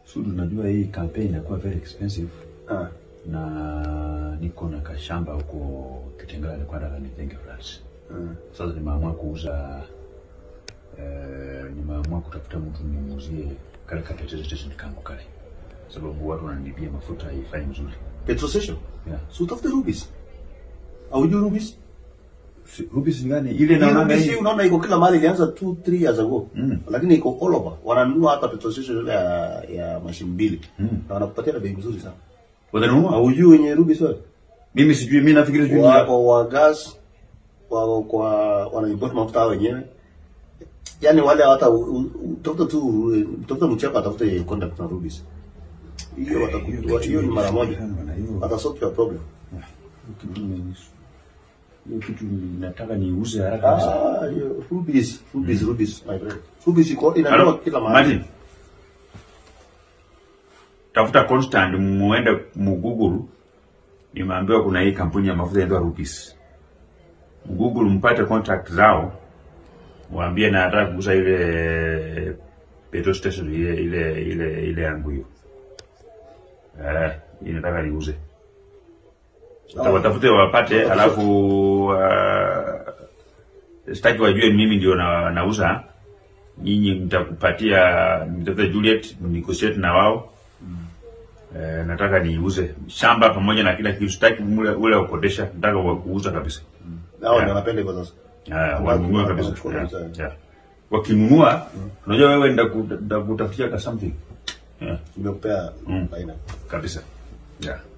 Sudu najua hii campaign inakuwa very expensive. Na niko na kashamba huko Kitengela kwa nataka nijenge flats. Sasa nimeamua kuuza nimeamua kutafuta mtu nimuuzie kale ka petrol station kangu kale. Sababu watu wananibia mafuta haifai mzuri. Petrol station? Yeah. So utafuta Rubis. Au juu Rubis? Rubis ni gani? Ile na Rubis unaona iko kila mahali, ilianza 2-3 years ago. Lakini iko all over. Wananunua hata petrol station ya mashine mbili. Na wanakupatia na bei nzuri sana. Wadanunua? Au juu wenye Rubis wewe? Mimi sijui, mimi nafikiri juu wa gas kwa wana import mafuta wenyewe. Yaani wale hata utafuta mchapa atafuta contact na Rubis. Hiyo watakutoa hiyo ni mara moja. Watasolve your problem. Hiyo kitu nataka niuze haraka kabisa. Rubis my friend. Rubis iko inakuwa kila mahali. Martin, tafuta Constant muende Google. Nimeambiwa kuna hii kampuni ya mafuta inaitwa Rubis. Google mpate contact zao. Waambie na nataka kuuza ile petrol station ile yangu hiyo. Inataka niuze. Watafute wapate, alafu sitaki wajue mimi ndio nauza. Nyinyi mtakupatia, mtafute Juliet negotiate na wao. Nataka niuze shamba pamoja na kila kitu, sitaki ule ukodesha, nataka kuuza kabisa. Nao ndio wanapenda hivyo sasa. Wanunua kabisa. Wakinunua, unajua wewe ndio kutafutia ka something. Nimekupea aina kabisa. Yeah.